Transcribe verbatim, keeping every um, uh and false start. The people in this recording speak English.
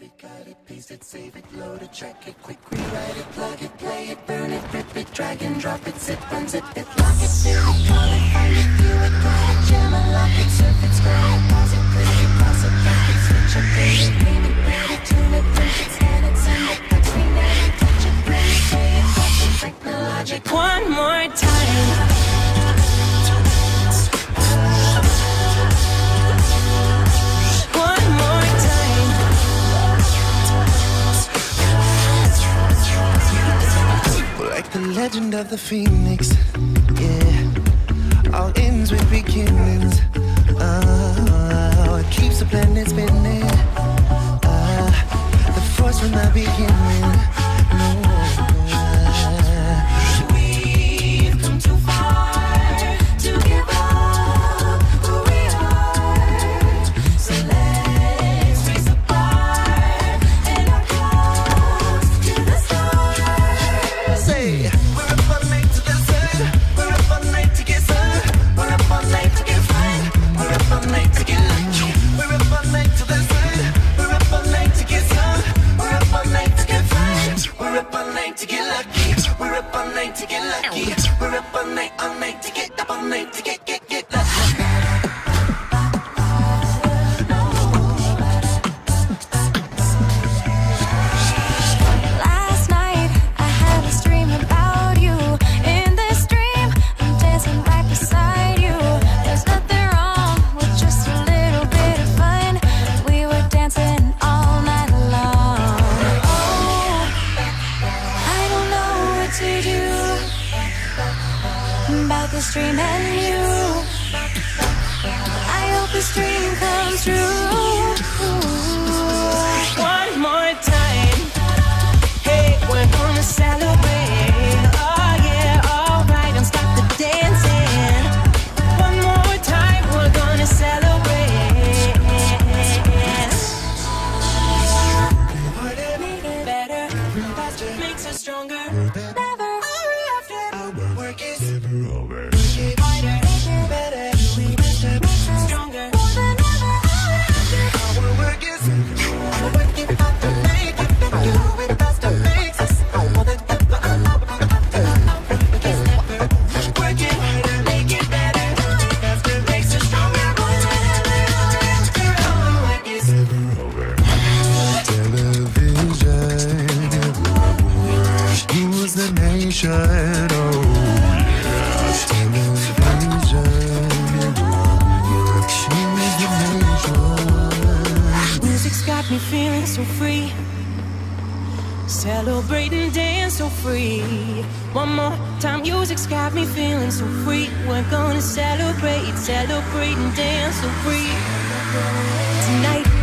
it, cut it, paste it, save it, load it, track it, quick rewrite it, plug it, play it, burn it, rip it, drag and drop it, zip, unzip it, lock it, fill it, call it, find it, view it, call it, jam it, lock it, surf it, scroll it, pause it, click it, cross it, back it, switch it, pay it, name it, read it, tune it, print it, scan it, send it, touch me, net it, touch it, play it, pay it, touch it, technologic. One more time. The legend of the phoenix, yeah. All ends with beginnings. Oh, it keeps the planet spinning. Uh, the force from the beginning. No. We've come too far to give up who we are. So let's raise the bar and our close to the stars. Say, we're up all night to the sun. We're up all night to get sun. We're up all night to get fun. We're up all night to get lucky. We're up all night to the sun. We're up all night to get sun. We're up all night to get fun. We're up all night to get lucky. We're up all night to get lucky. We're up all night, all night to get up all night to get get get lucky. Last night I had a dream about you. In this dream I'm dancing right beside you. There's nothing wrong with just a little bit of fun. We were dancing all night long. Oh, I don't know what to do about this dream and you. I hope this dream comes true. One more time. Hey, we're gonna celebrate. Oh yeah, alright, and stop the dancing. One more time, we're gonna celebrate. Better, faster, makes us stronger. Never, after, work is over. Harder, better, stronger. Our work is our work is about to make it. Do it faster, makes us more than ever. Working harder, make it better. Faster, makes us stronger. More than ever. Our work is Television, who's the nation? Oh yeah, television, who's the nation? Music's got me feeling so free. Celebrate and dance so free. One more time, music's got me feeling so free. We're gonna celebrate, celebrate and dance so free. Tonight